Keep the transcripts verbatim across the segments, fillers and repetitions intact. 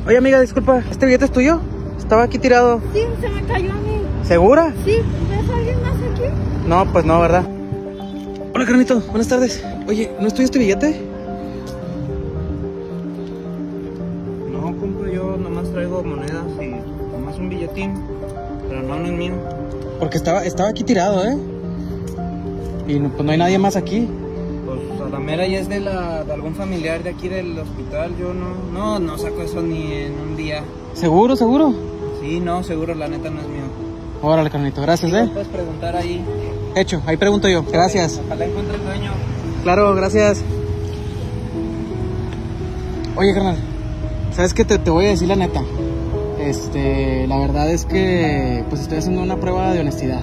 Oye, amiga, disculpa, ¿este billete es tuyo? Estaba aquí tirado. Sí, se me cayó a mí. ¿Segura? Sí, ¿ves a alguien más aquí? No, pues no, ¿verdad? Hola, carnito, buenas tardes. Oye, ¿no es tuyo este billete? No, compa, yo nomás traigo monedas y nomás un billetín, pero no, no es mío. Porque estaba, estaba aquí tirado, ¿eh? Y no, pues no hay nadie más aquí. Pues a la mera ya es de, la, de algún familiar de aquí del hospital. Yo no, no, no saco eso ni en un día. ¿Seguro, seguro? Sí, no, seguro, la neta no es mío. Órale, carnito, gracias, Sí, ¿eh? puedes preguntar ahí. Hecho, ahí pregunto yo. Gracias. Ojalá encuentre el dueño. Claro, gracias. Oye, carnal, ¿sabes qué? Te, te voy a decir la neta. Este, la verdad es que pues estoy haciendo una prueba de honestidad.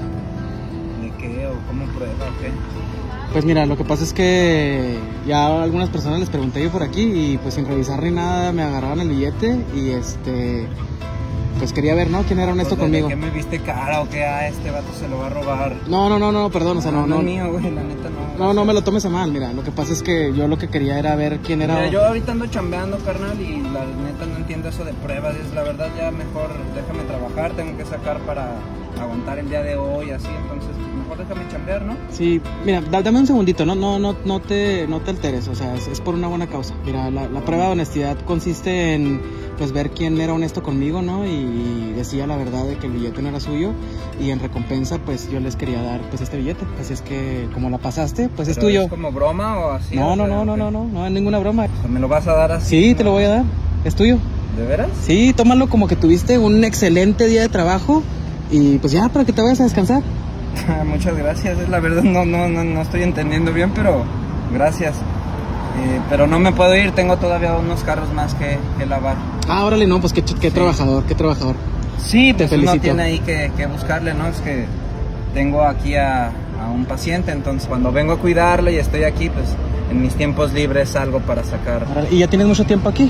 ¿De qué? ¿O cómo prueba o qué? Pues mira, lo que pasa es que ya a algunas personas les pregunté yo por aquí y pues sin revisar ni nada me agarraron el billete y este... Pues quería ver, ¿no? ¿Quién era honesto Pues, conmigo? ¿de qué me viste cara o qué? Ah, este vato se lo va a robar. No, no, no, no, perdón, o sea, no, no. no. No es mío, güey, la neta no. No, no me lo tomes a mal, mira, lo que pasa es que yo lo que quería era ver quién era... Mira, yo ahorita ando chambeando, carnal, y la neta no entiendo eso de pruebas. Es la verdad, ya mejor déjame trabajar, tengo que sacar para aguantar el día de hoy, así, entonces mejor déjame chambear, ¿no? Sí, mira, da- dame un segundito, no, no, no, no te, no te alteres, o sea, es, es por una buena causa. Mira, la, la prueba de honestidad consiste en, pues, ver quién era honesto conmigo, ¿no? Y decía la verdad de que el billete no era suyo y en recompensa, pues, yo les quería dar, pues, este billete. Así es que, como la pasaste, pues, es Pero tuyo. ¿es como broma o así? No, o no, sea, no, no, ¿qué? no, no, no es ninguna broma. O sea, ¿me lo vas a dar así? Sí, te lo voy a dar, es tuyo. ¿De veras? Sí, tómalo como que tuviste un excelente día de trabajo y, pues, ya, para que te vayas a descansar. Muchas gracias, es la verdad no, no, no, no estoy entendiendo bien, pero gracias. Eh, pero no me puedo ir, tengo todavía unos carros más que, que lavar. Ah, órale, no, pues, qué, qué Sí. trabajador, qué trabajador. Sí, Te pues uno felicito. tiene ahí que, que buscarle, ¿no? Es que tengo aquí a, a un paciente, entonces cuando vengo a cuidarle y estoy aquí, pues en mis tiempos libres salgo para sacar. Órale, ¿y ya tienes mucho tiempo aquí?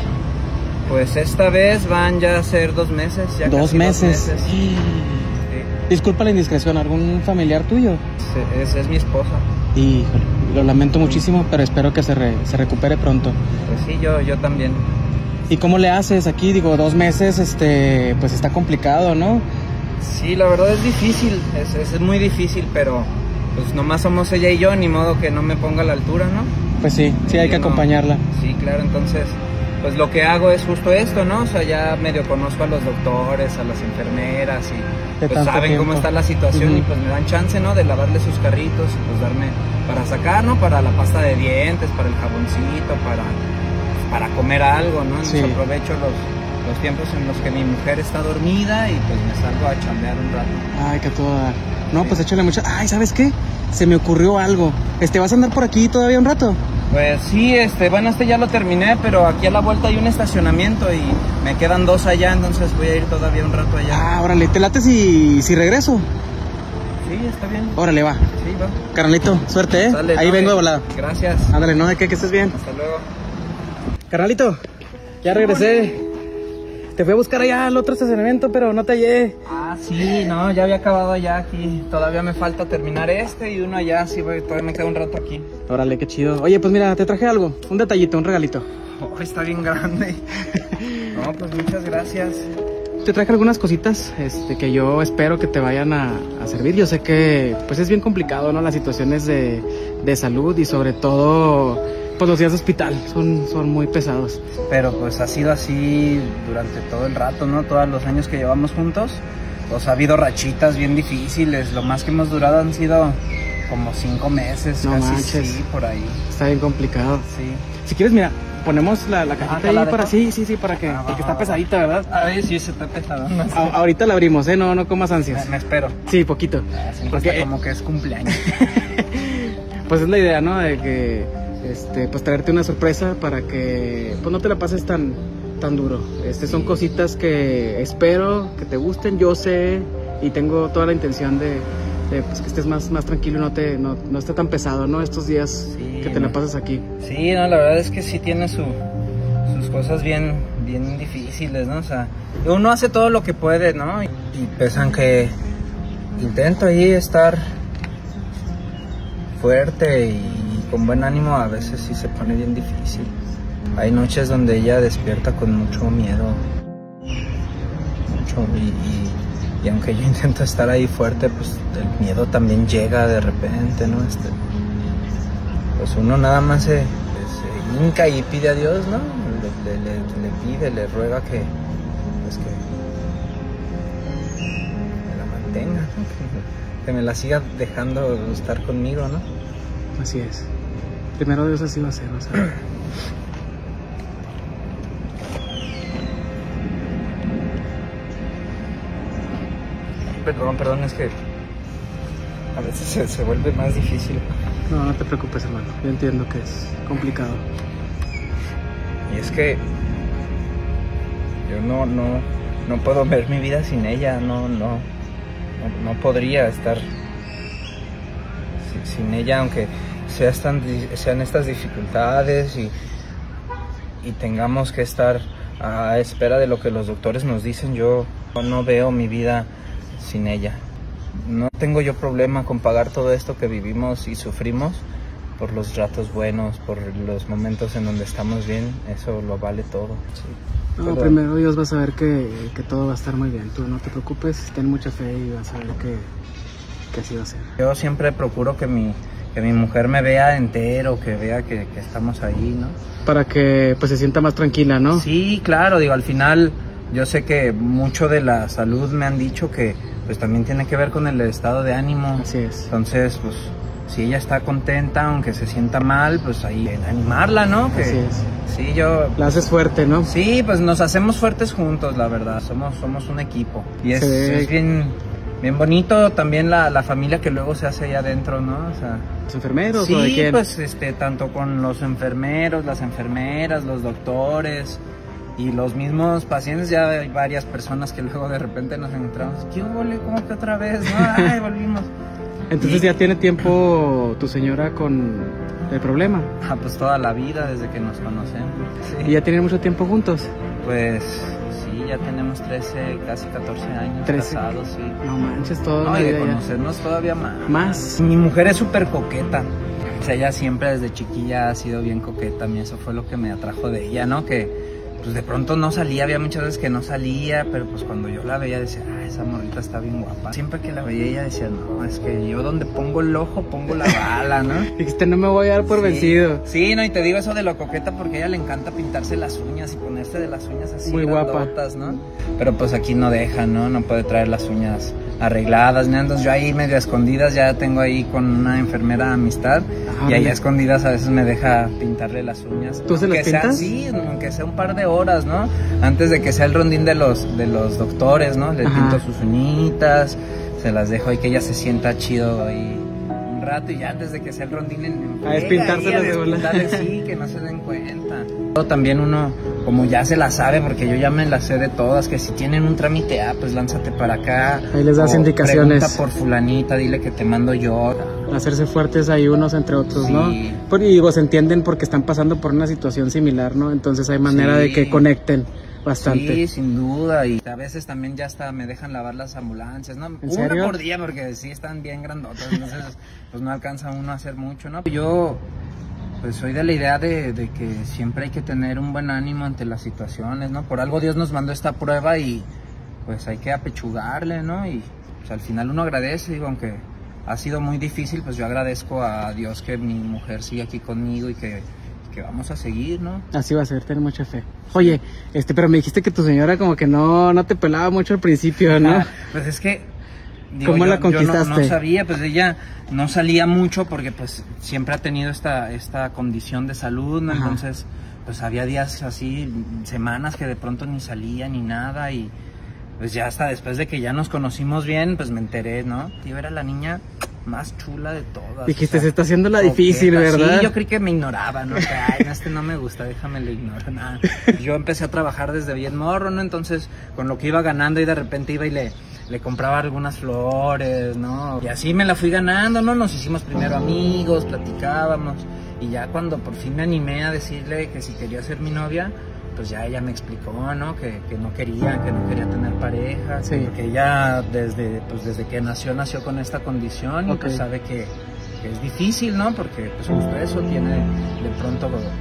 Pues esta vez van ya a ser dos meses. Ya Dos casi meses. Dos meses. Sí, Disculpa la indiscreción, ¿algún familiar tuyo? es, es mi esposa. Híjole, lo lamento muchísimo, pero espero que se, re- se recupere pronto. Pues sí, yo, yo también. ¿Y cómo le haces aquí? Digo, dos meses, este, pues está complicado, ¿no? Sí, la verdad es difícil, es, es muy difícil, pero pues nomás somos ella y yo, ni modo que no me ponga a la altura, ¿no? Pues sí, sí hay que Uno- acompañarla. Sí, claro, entonces, pues lo que hago es justo esto, ¿no? O sea, ya medio conozco a los doctores, a las enfermeras y De pues tanto saben tiempo. cómo está la situación Ujú. y pues me dan chance, ¿no? De lavarle sus carritos y pues darme para sacar, ¿no? Para la pasta de dientes, para el jaboncito, para, para comer algo, ¿no? Entonces Sí. aprovecho los, los tiempos en los que mi mujer está dormida y pues me salgo a chambear un rato. Ay, que todo dar. No, pues échale mucho. Ay, ¿sabes qué? Se me ocurrió algo. Este, ¿vas a andar por aquí todavía un rato? Pues sí, este, bueno, este ya lo terminé, pero aquí a la vuelta hay un estacionamiento y me quedan dos allá, entonces voy a ir todavía un rato allá. Ah, órale, ¿te late si, si regreso? Sí, está bien. Órale, va. Sí, va. Carnalito, suerte, ¿eh? Sale, Ahí no, vengo de eh, volada. Gracias. Ándale, no, de qué, que estés bien. Hasta luego. Carnalito, ya regresé. Te fui a buscar allá al otro estacionamiento, pero no te hallé. Ah, sí, no, ya había acabado allá aquí. Todavía me falta terminar este y uno allá, sí, voy, todavía me queda un rato aquí. Órale, qué chido. Oye, pues mira, te traje algo, un detallito, un regalito. Oh, está bien grande. No, pues muchas gracias. Te traje algunas cositas este, que yo espero que te vayan a, a servir. Yo sé que pues es bien complicado, ¿no? Las situaciones de, de salud y sobre todo pues los días de hospital son, son muy pesados. Pero pues ha sido así durante todo el rato, ¿no? Todos los años que llevamos juntos. Pues ha habido rachitas bien difíciles. Lo más que hemos durado han sido como cinco meses, No casi, manches. sí, por ahí. Está bien complicado. Sí. Si quieres, mira, ponemos la, la Ah, cajita ¿te ahí la para... dejo? Sí, sí, sí, para que... Ah, va, porque va, está va. pesadita, ¿verdad? Ay, sí, se está pesado. No sé. A- ahorita la abrimos, ¿eh? No, no comas ansias. Me, me espero. Sí, poquito. Siempre Porque, está como que es cumpleaños. pues es la idea, ¿no? De que, este, pues traerte una sorpresa para que, pues no te la pases tan, tan duro. Este, son cositas que espero que te gusten, yo sé y tengo toda la intención de, de, pues, que estés más, más tranquilo y no te, no, no esté tan pesado, ¿no? Estos días Sí, que te la no. pasas aquí. Sí, no, la verdad es que sí tiene su, sus cosas bien, bien difíciles, ¿no? O sea, uno hace todo lo que puede, ¿no? Y, y pues aunque intento ahí estar fuerte y con buen ánimo, a veces sí se pone bien difícil. hay noches donde ella despierta con mucho miedo, mucho, y, y, y aunque yo intento estar ahí fuerte, pues el miedo también llega de repente, ¿no? Este, pues uno nada más se, se hinca y pide a Dios, ¿no? Le, le, le pide, le ruega que, pues que me la mantenga, ¿no? que, que me la siga dejando estar conmigo, ¿no? Así es. Primero Dios así va a ser, o sea. Perdón, perdón, es que a veces se, se vuelve más difícil. No, no te preocupes, hermano. Yo entiendo que es complicado. Y es que yo no, no, no puedo ver mi vida sin ella. No, no, no, no podría estar sin, sin ella, aunque sea tan, sean estas dificultades y, y tengamos que estar a espera de lo que los doctores nos dicen. Yo no veo mi vida sin ella. No tengo yo problema con pagar todo esto que vivimos y sufrimos por los ratos buenos, por los momentos en donde estamos bien. Eso lo vale todo. Sí. No, Pero, primero Dios va a saber que, que todo va a estar muy bien. Tú no te preocupes, ten mucha fe y vas a ver que, que así va a ser. Yo siempre procuro que mi, que mi mujer me vea entero, que vea que, que estamos ahí, ¿no? Para que pues se sienta más tranquila, ¿no? Sí, claro, digo, al final yo sé que mucho de la salud me han dicho que pues también tiene que ver con el estado de ánimo. Así es. Entonces, pues, si ella está contenta, aunque se sienta mal, pues ahí en animarla, ¿no? Que, Así es. Sí, yo... La haces fuerte, ¿no? Sí, pues nos hacemos fuertes juntos, la verdad. Somos, somos un equipo. Y es, es bien, bien bonito también la, la familia que luego se hace allá adentro, ¿no? O sea, ¿los enfermeros sí, o de quién? Pues, este, tanto con los enfermeros, las enfermeras, los doctores y los mismos pacientes. Ya hay varias personas que luego de repente nos encontramos. ¿Qué hubo? ¿Cómo que otra vez? No, ay, volvimos. Entonces y, ya tiene tiempo tu señora con el problema. Ah, pues toda la vida desde que nos conocemos. Sí. ¿Y ya tienen mucho tiempo juntos? Pues sí, ya tenemos trece, casi catorce años trece. Casados, sí. No manches, todo. No, y de conocernos ya. Todavía más. Más. Mi mujer es súper coqueta. O sea, ella siempre desde chiquilla ha sido bien coqueta. A mí eso fue lo que me atrajo de ella, ¿no? Que pues de pronto no salía, había muchas veces que no salía, pero pues cuando yo la veía decía, ah, esa morrita está bien guapa. Siempre que la veía ella decía, no, es que yo donde pongo el ojo pongo la bala, ¿no? Dijiste, no me voy a dar por sí. vencido. Sí, no, y te digo eso de lo coqueta porque a ella le encanta pintarse las uñas y ponerse de las uñas así muy grandotas, ¿no? Pero pues aquí no deja, ¿no? No puede traer las uñas arregladas, ¿no? Entonces yo ahí medio escondidas ya tengo ahí con una enfermera amistad. Ah, y ahí a escondidas a veces me deja pintarle las uñas. ¿Tú se las pintas? Sí, aunque sea un par de horas, ¿no? Antes de que sea el rondín de los, de los doctores, ¿no? Le pinto sus uñitas, se las dejo ahí que ella se sienta chido ahí un rato y ya antes de que sea el rondín en, en a despintárselas de bola. Sí, que no se den cuenta. También uno, como ya se la sabe, porque yo ya me la sé de todas, que si tienen un trámite, ah, pues lánzate para acá. Ahí les das indicaciones. Pregunta por fulanita, dile que te mando yo. Hacerse fuertes hay unos entre otros, sí. ¿no? Porque, digo, se entienden porque están pasando por una situación similar, ¿no? Entonces hay manera sí. de que conecten bastante. Sí, sin duda, y a veces también ya hasta me dejan lavar las ambulancias, ¿no? ¿En Una serio? por día, porque sí están bien grandotas, entonces pues no alcanza uno a hacer mucho, ¿no? Yo pues soy de la idea de, de que siempre hay que tener un buen ánimo ante las situaciones, ¿no? Por algo Dios nos mandó esta prueba y pues hay que apechugarle, ¿no? Y pues, al final uno agradece, digo, aunque ha sido muy difícil, pues yo agradezco a Dios que mi mujer sigue aquí conmigo y que, que vamos a seguir, ¿no? Así va a ser, ten mucha fe. Oye, este, pero me dijiste que tu señora como que no, no te pelaba mucho al principio, ¿no? Ah, pues es que... Digo, ¿cómo yo, la conquistaste? Yo no, no sabía, pues ella no salía mucho porque pues siempre ha tenido esta, esta condición de salud, ¿no? Entonces pues había días así, semanas que de pronto ni salía ni nada y pues ya hasta después de que ya nos conocimos bien, pues me enteré, ¿no? Yo era la niña más chula de todas. Dijiste, o sea, se está haciendo la coqueta, difícil, ¿verdad? Sí, yo creí que me ignoraba, ¿no? Que, ay, no, este no me gusta, déjame lo ignoro, nada. Yo empecé a trabajar desde bien morro, ¿no? Entonces, con lo que iba ganando y de repente iba y le, le compraba algunas flores, ¿no? Y así me la fui ganando, ¿no? Nos hicimos primero amigos, platicábamos. Y ya cuando por fin me animé a decirle que si quería ser mi novia, pues ya ella me explicó, ¿no? Que, que no quería, que no quería tener pareja, sí. porque ella desde, pues desde que nació, nació con esta condición y okay. pues sabe que, que es difícil, ¿no? Porque pues justo eso tiene de pronto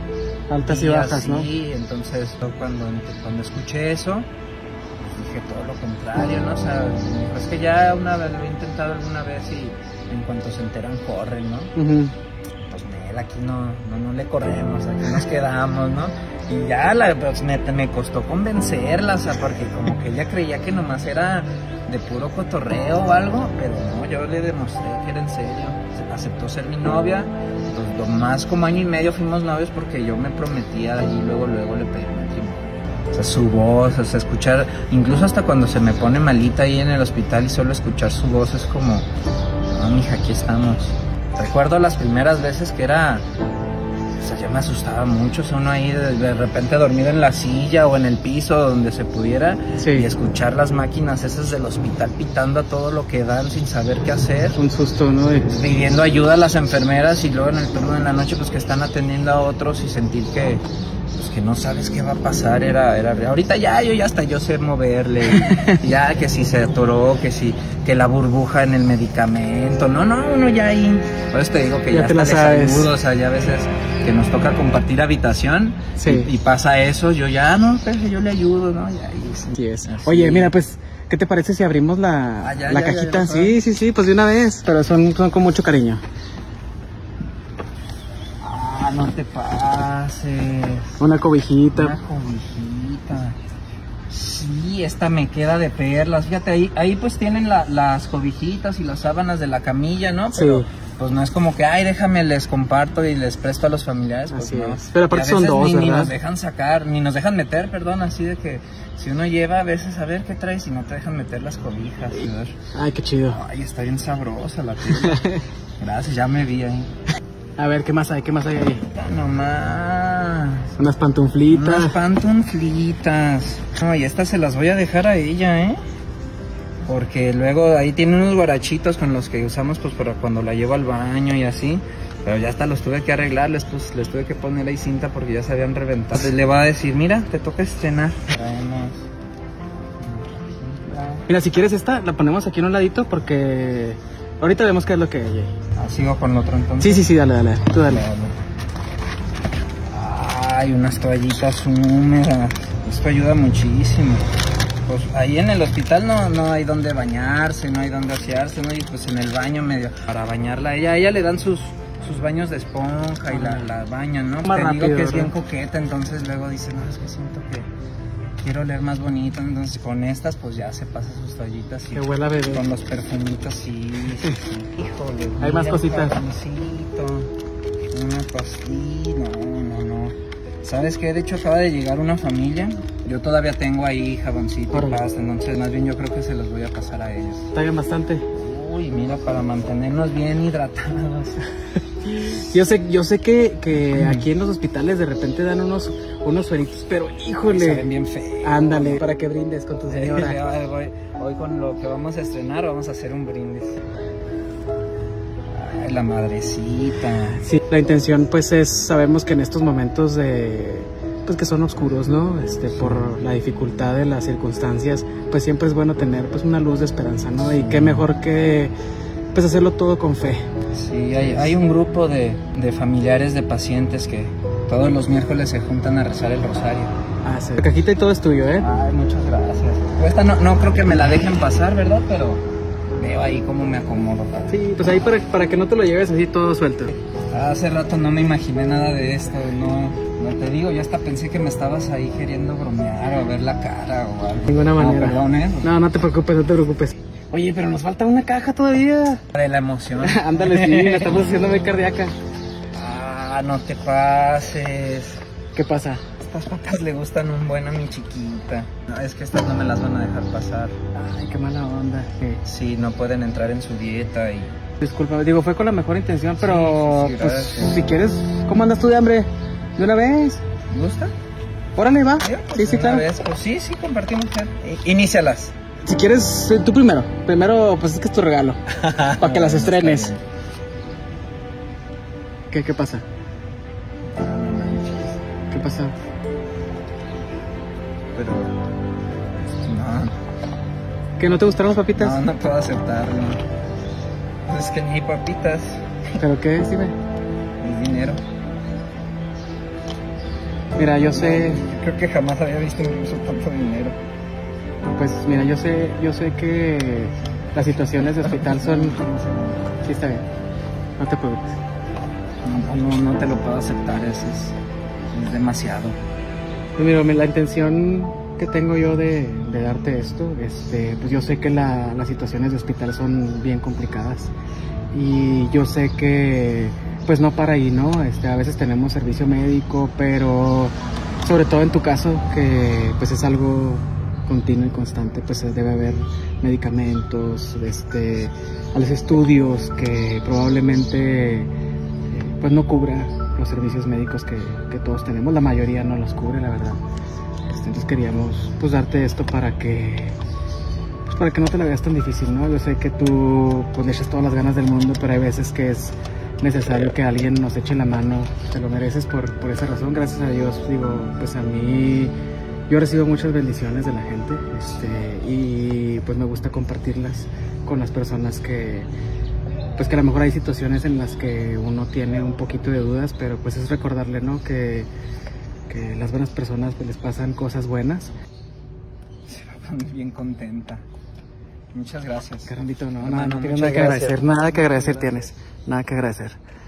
Altas y, y bajas, así, ¿no? Sí, entonces cuando, cuando escuché eso, pues dije todo lo contrario, ¿no? O sea, me dijo, es que ya una vez lo he intentado alguna vez y en cuanto se enteran corren, ¿no? Uh-huh. Pues Nel, aquí no, no, no le corremos, aquí nos quedamos, ¿no? Y ya la, pues, me, me costó convencerla, o sea, porque como que ella creía que nomás era de puro cotorreo o algo, pero no, yo le demostré que era en serio. Aceptó ser mi novia, pues más como año y medio fuimos novios porque yo me prometía y luego, luego le pedí matrimonio. O sea, su voz, o sea, escuchar, incluso hasta cuando se me pone malita ahí en el hospital y solo escuchar su voz es como, no, mija, aquí estamos. Recuerdo las primeras veces que era... O sea, yo me asustaba mucho, o sea, uno ahí de, de repente dormido en la silla o en el piso donde se pudiera, sí, y escuchar las máquinas esas del hospital pitando a todo lo que dan sin saber qué hacer. Un susto, ¿no? Pidiendo ayuda a las enfermeras y luego en el turno de la noche pues que están atendiendo a otros y sentir que... pues que no sabes qué va a pasar, era, era ahorita ya, yo ya hasta yo sé moverle, ya que si se atoró, que si, que la burbuja en el medicamento, no, no, uno ya ahí, por eso te digo que ya, ya te la sabes. Saludo, o sea, ya a veces que nos toca compartir habitación, sí, y, y pasa eso, yo ya, no, pues yo le ayudo, ¿no? Ya, y, sí, sí es. Oye, mira, pues, ¿qué te parece si abrimos la, ah, ya, la ya, cajita? Ya, ya, sí, sí, sí, pues de una vez, pero son, son con mucho cariño. No te pases. Una cobijita. Una cobijita. Sí, esta me queda de perlas. Fíjate, ahí, ahí pues tienen la, las cobijitas y las sábanas de la camilla, ¿no? Pero sí, pues no es como que, ay, déjame, les comparto y les presto a los familiares. Pues así no. Es. Pero aparte son dos, ni, ¿verdad? Ni nos dejan sacar, ni nos dejan meter, perdón, así de que si uno lleva a veces a ver qué traes y no te dejan meter las cobijas. Ay, qué chido. Ay, está bien sabrosa la piel. Gracias, ya me vi ahí. A ver, ¿qué más hay? ¿Qué más hay ahí? No más. Unas pantuflitas. Unas pantuflitas. No, y estas se las voy a dejar a ella, ¿eh? Porque luego ahí tiene unos guarachitos con los que usamos pues para cuando la llevo al baño y así. Pero ya hasta los tuve que arreglar, les, pues, les tuve que poner ahí cinta porque ya se habían reventado. Entonces le va a decir, mira, te toca estrenar. Traemos. Mira, si quieres esta, la ponemos aquí en un ladito porque... ahorita vemos qué es lo que hay. Ah, sigo con lo otro entonces. Sí, sí, sí, dale, dale, tú dale. Ay, unas toallitas húmedas. Esto ayuda muchísimo. Pues ahí en el hospital no, no hay donde bañarse, no hay donde asearse, ¿no? Y pues en el baño medio para bañarla a ella, a ella le dan sus, sus baños de esponja y la, la bañan, ¿no? Más Te rápido, digo que es ¿verdad? bien coqueta, entonces luego dice, no, es que siento que quiero oler más bonito, entonces con estas pues ya se pasa sus toallitas y que huela bebé. Con los perfumitos, sí, sí, sí. Híjole, hay más cositas. Un una pastilla, no, no, no. ¿Sabes qué? De hecho acaba de llegar una familia, yo todavía tengo ahí jaboncito y pasta, entonces más bien yo creo que se los voy a pasar a ellos. Traigan bastante. Uy, mira, para mantenernos bien hidratados. Yo sé, yo sé que, que aquí en los hospitales de repente dan unos, unos sueritos, pero híjole. Se ven bien feos. Ándale, para que brindes con tu señora. Eh, hoy, hoy con lo que vamos a estrenar vamos a hacer un brindis. Ay, la madrecita. Sí, la intención pues es, sabemos que en estos momentos de, pues que son oscuros, ¿no? Este, sí. Por la dificultad de las circunstancias, pues siempre es bueno tener pues una luz de esperanza, ¿no? Sí. Y qué mejor que pues hacerlo todo con fe. Sí, hay, hay un grupo de, de familiares de pacientes que todos los miércoles se juntan a rezar el rosario. Ah, sí. La cajita y todo es tuyo, ¿eh? Ay, muchas gracias. Esta no, no creo que me la dejen pasar, ¿verdad? Pero veo ahí cómo me acomodo. Para... Sí, pues ahí para, para que no te lo lleves así todo suelto. Hace rato no me imaginé nada de esto, no, no te digo, yo hasta pensé que me estabas ahí queriendo bromear o ver la cara o algo. De ninguna manera. No, perdón, ¿eh? No, no te preocupes, no te preocupes. Oye, pero nos falta una caja todavía. De la emoción. Ándale, sí, la estamos haciendo muy cardíaca. Ah, no te pases. ¿Qué pasa? Estas papas le gustan un buen a mi chiquita. No, es que estas no me las van a dejar pasar. Ay, qué mala onda. ¿Qué? Sí, no pueden entrar en su dieta y... Disculpa, digo, fue con la mejor intención, pero sí, sí, sí, pues si quieres, ¿cómo andas tú de hambre? ¿De una vez? ¿Te gusta? Órale, va. Pues, sí, sí, claro. Vez, pues sí, sí, compartimos. Inícialas. Si quieres, tú primero. Primero, pues es que es tu regalo. Para que las estrenes. ¿Qué, qué pasa? ¿Qué pasa? Pero... no. ¿Que no te gustaron las papitas? No, no puedo aceptarlo. Es que ni hay papitas. ¿Pero qué es, dime? Es dinero. Mira, yo sé, Creo que jamás había visto incluso tanto dinero. pues mira, yo sé, yo sé que las situaciones de hospital son... Sí, está bien, no te preocupes. No, no, no te lo puedo aceptar, eso es, es demasiado. Pues mira, la intención que tengo yo de, de darte esto, este, pues yo sé que la, las situaciones de hospital son bien complicadas y yo sé que pues no para ahí, ¿no? Este, a veces tenemos servicio médico, pero sobre todo en tu caso, que pues es algo continuo y constante, pues debe haber medicamentos, este, a los estudios que probablemente eh, pues no cubra los servicios médicos que, que todos tenemos, la mayoría no los cubre, la verdad. Este, entonces queríamos pues darte esto para que pues para que no te la veas tan difícil, ¿no? Yo sé que tú pues le echas todas las ganas del mundo, pero hay veces que es necesario que alguien nos eche la mano, te lo mereces por, por esa razón, gracias a Dios, digo, pues a mí yo recibo muchas bendiciones de la gente, este, y pues me gusta compartirlas con las personas que pues que a lo mejor hay situaciones en las que uno tiene un poquito de dudas, pero pues es recordarle, ¿no? Que, que las buenas personas pues les pasan cosas buenas. Se va a poner bien contenta. Muchas gracias. Carambito, no, Hermano, nada, no tienes muchas nada que gracias. agradecer, nada que agradecer Muchas tienes, nada que agradecer.